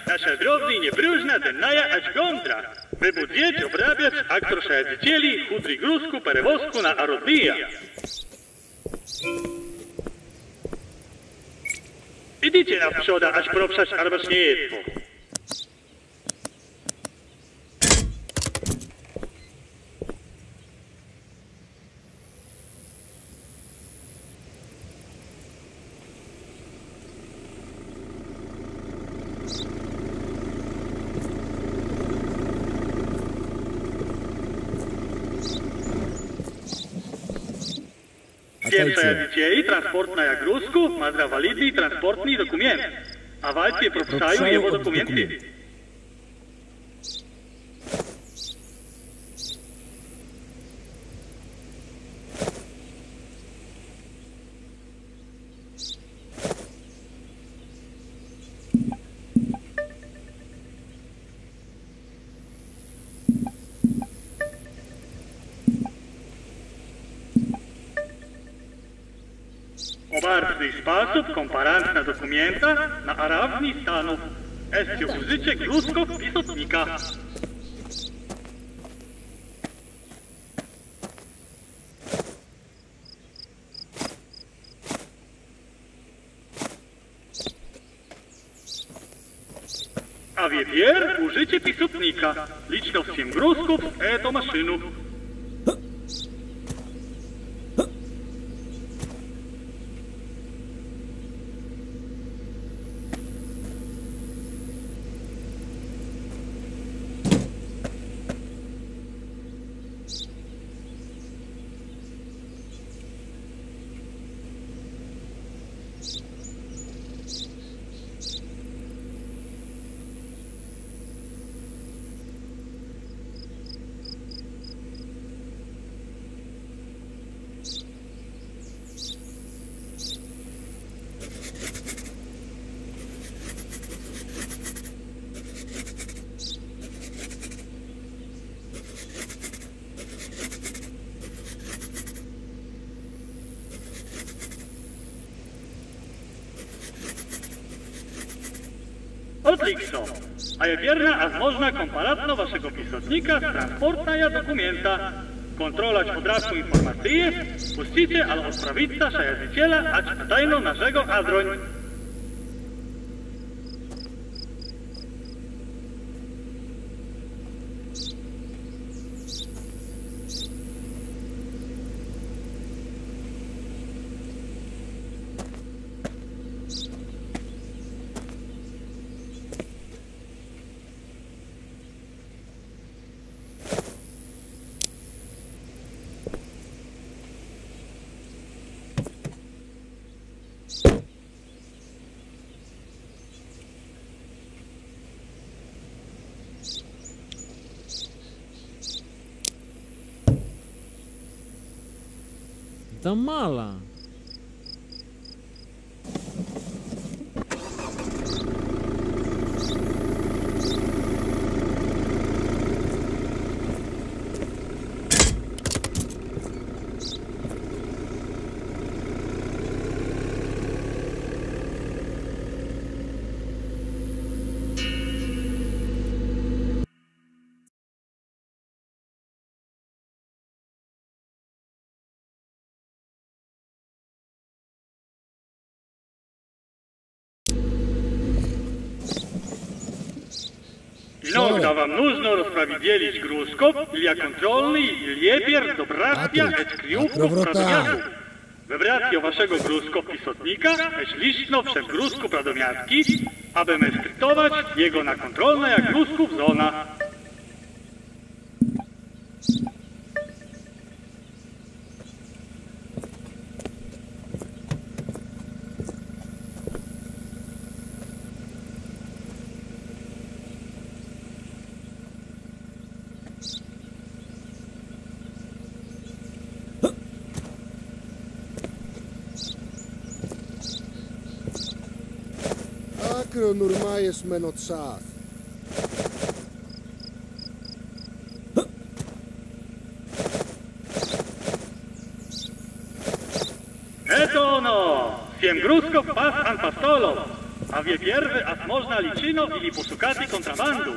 Наша дровный не брюжна, денная аж гонтра. Выбудеть, обрабять, актор шаядзители, худри грузку, перевозку на орудия. Идите на пшода, аж пропшать арбашниетку. Всем шаядзителей транспортная грузку, мадра валидный транспортный документ. А вальте пропшаю его документы. Обарный способ компарант на документа на равный стану. Эсте узычек грузков писотника. А вепер ужиче писотника. Лично всем грузков эту машину. Отлично. А je vjerna, a možna komparatno vašego pisotnika transportnaja dokumenta. Kontrolać podrażku informacije, puścicie, ale odprawica szajaziciela, acz tajno naszego adroń. Ta mala. Иногда вам нужно распределить грузков для контрольный лепер до братья et крюков продомяту. Выбратья вашего грузков писотника эш лично всем грузку продомятки, aby местриtovać jego na kontrolная грузку в зона. Άκρον ουρμάιες μεν οτσάθ. Это оно! Всем грузков пас ан пастолов! A wie pierwy, a można liczyno ili poszukati kontrabandu.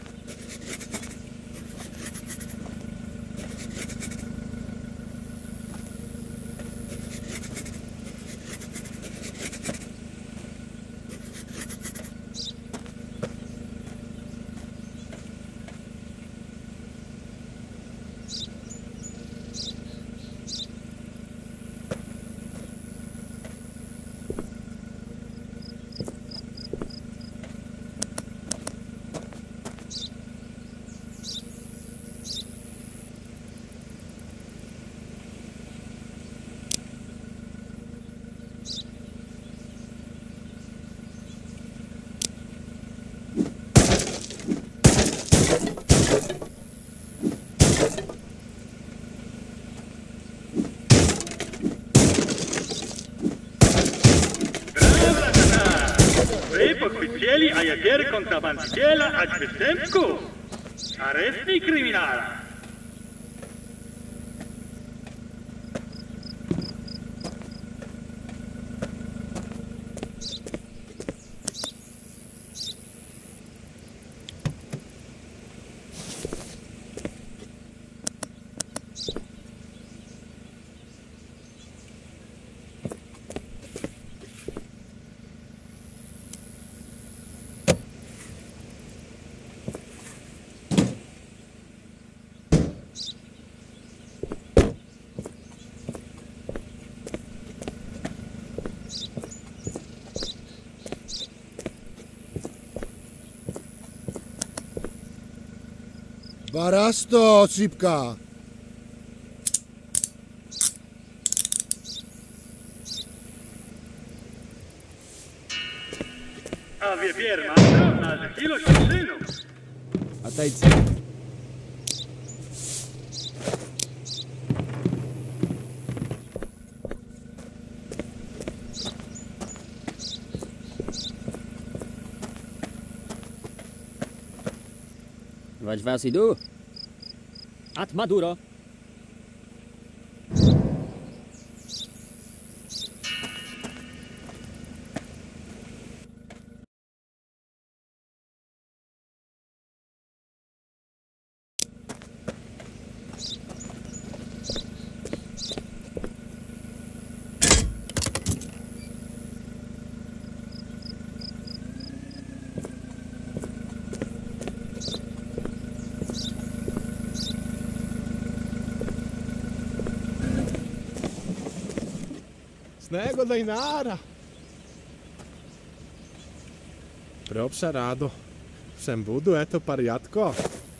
Вы похитили, а я теперь контрабандителя от преступку. Арестный криминал. Barasto, Cipka! A wie pierma, na ilość synów. Отойти. Vaig vas i du? At Maduro. Snego Dajnara. Propša Rado, sem budu eto parjatko.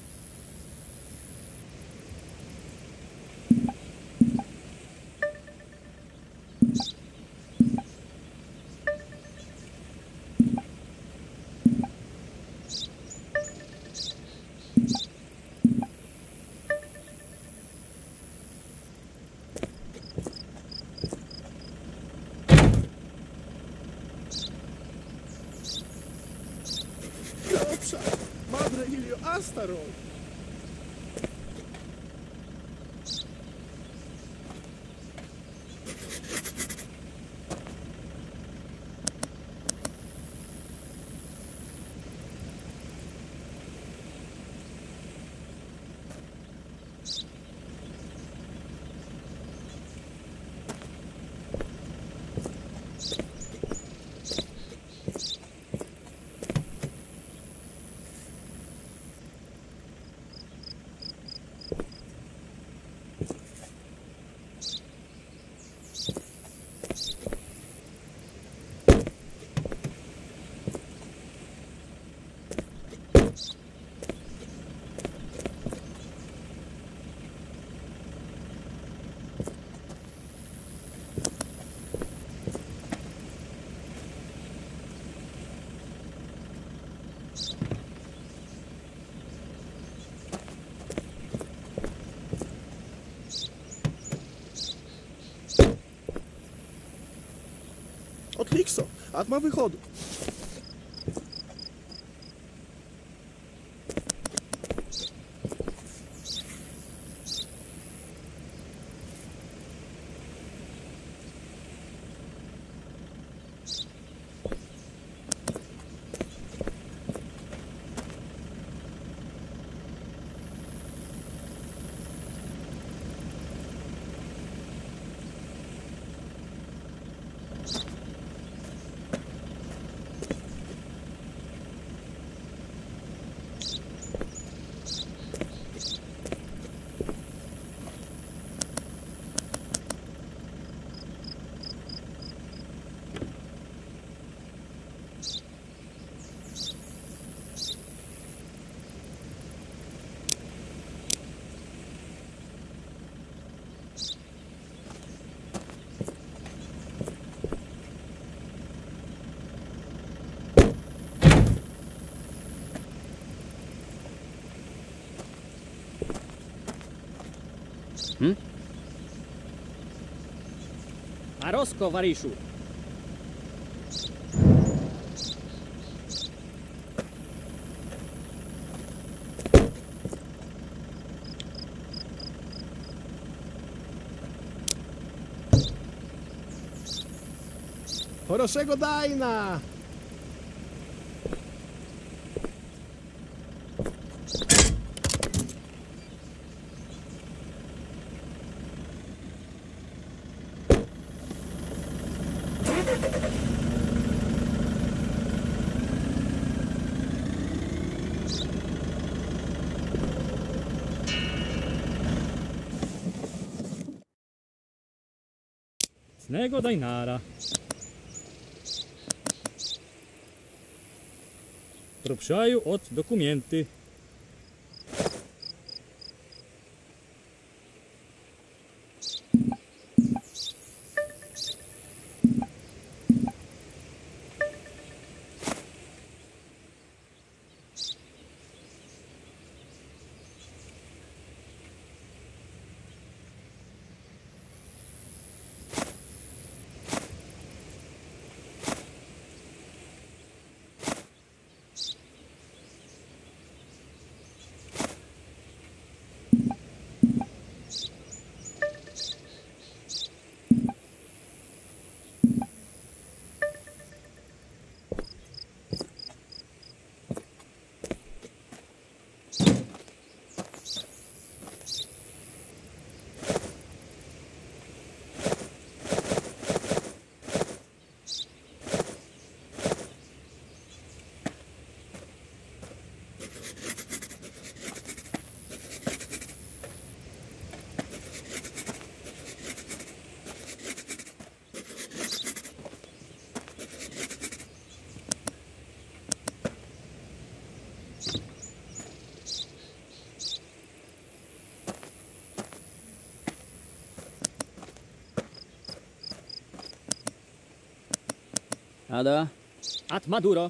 Propša, madre Ilio Astarol. Отлично, атма виходу. A Rosko, Wariszu. Хорошего дайна! Nego Dajnara. Пропшаю от документи. Ada? At Maduro.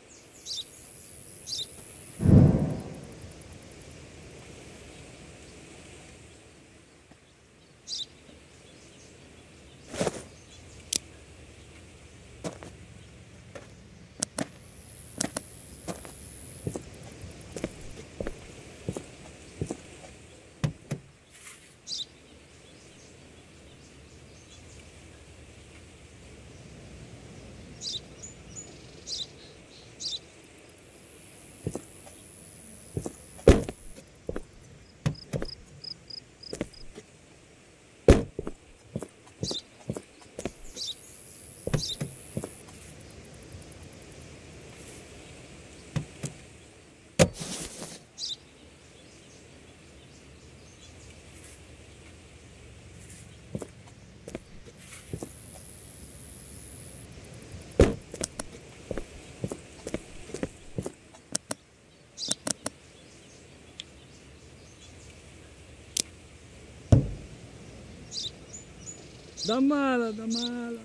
Da mala, da mala.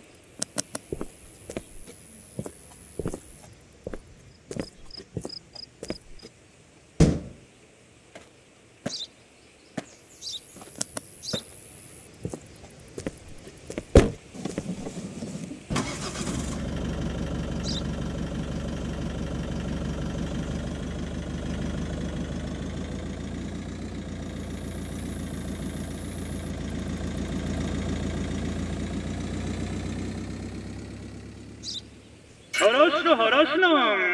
Horosno, horosno!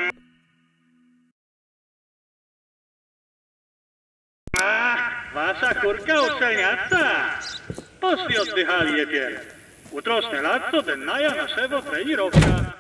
Wasza kurka uszczelniaca! Poszli oddychali je pierw. Utroszne latco dennaja naszego trenirowca.